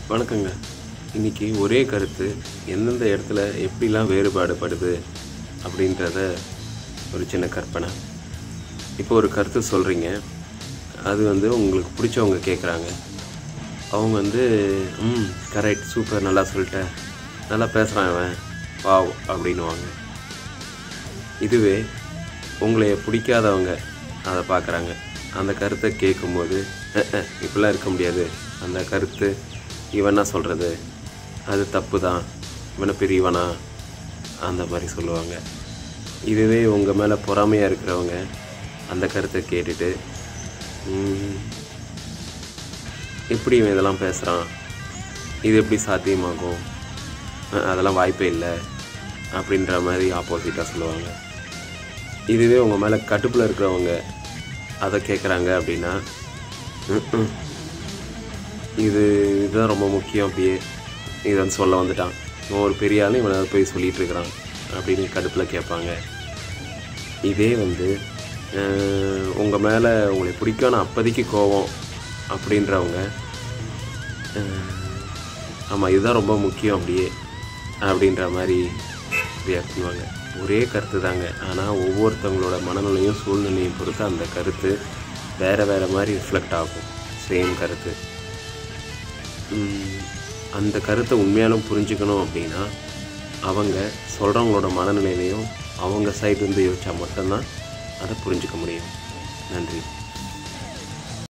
வணக்கங்க. இன்றைக்கி ஒரே கருத்து எந்தெந்த இடத்துல எப்படிலாம் வேறுபாடுபடுது அப்படின்றத ஒரு சின்ன கற்பனை. இப்போ ஒரு கருத்து சொல்கிறீங்க, அது உங்களுக்கு பிடிச்சவங்க கேட்குறாங்க. அவங்க கரெக்ட், சூப்பர், நல்லா சொல்லிட்ட, நல்லா பேசுகிறான் அவன், வாவ் அப்படின்னுவாங்க. இதுவே உங்களை பிடிக்காதவங்க அதை பார்க்குறாங்க. அந்த கருத்தை கேட்கும்போது இப்படிலாம் இருக்க முடியாது, அந்த கருத்து இவன் என்ன சொல்கிறது, அது தப்பு தான், இவனை பெரியவனா, அந்த மாதிரி சொல்லுவாங்க. இதுவே உங்கள் மேலே பொறாமையாக இருக்கிறவங்க அந்த கருத்தை கேட்டுட்டு எப்படி இவன் இதெல்லாம் பேசுகிறான், இது எப்படி சாத்தியமாகும், அதெல்லாம் வாய்ப்பே இல்லை அப்படின்ற மாதிரி ஆப்போசிட்டாக சொல்லுவாங்க. இதுவே உங்கள் மேலே கட்டுப்பில் இருக்கிறவங்க அதை கேட்குறாங்க அப்படின்னா, இதுதான் ரொம்ப முக்கியம், அப்படியே இதை சொல்ல வந்துட்டான், இவன் ஒரு பெரிய ஆள், இவனை போய் சொல்லிகிட்டு இருக்கிறான் அப்படின்னு கடுப்பில் கேட்பாங்க. இதே உங்கள் மேலே உங்களை பிடிக்கான அப்போதைக்கு கோவம் அப்படின்றவங்க, ஆமாம் இதுதான் ரொம்ப முக்கியம் அப்படியே அப்படின்ற மாதிரி ரியாக்ட் பண்ணுவாங்க. ஒரே கருத்து தாங்க, ஆனால் ஒவ்வொருத்தவங்களோட மனநிலையும் சூழ்நிலையும் பொறுத்து அந்த கருத்து வேறு மாதிரி ரிஃப்ளெக்ட் ஆகும். சேம் கருத்து. அந்த கருத்தை உண்மையாலும் புரிஞ்சுக்கணும் அப்படின்னா அவங்க சொல்கிறவங்களோட மனநிலையிலையும் அவங்க சைட்லேருந்து யோசித்தா மட்டும்தான் அதை புரிஞ்சுக்க முடியும். நன்றி.